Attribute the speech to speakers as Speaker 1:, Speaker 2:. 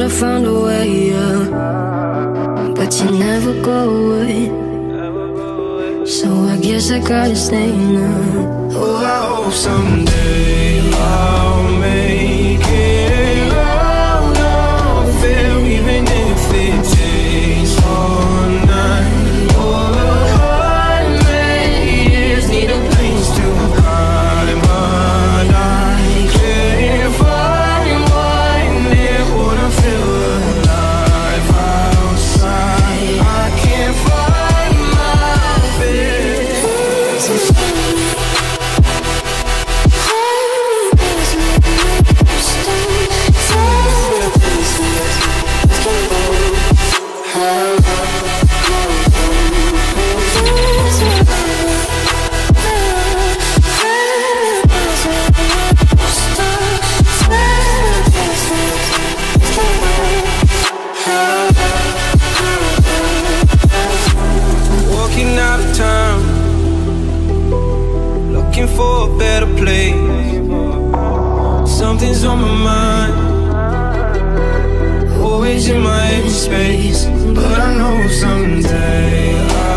Speaker 1: I found a way, yeah. But you never go away, so I guess I gotta stay now.
Speaker 2: Oh, I hope someday I'll make it out of there, even if it takes all night or 100 years. Need a place to hide, but I can't find one that would feel alive outside. I can't find my bed. Walking out of town, looking for a better place. Something's on my mind, always in my empty space. But I know someday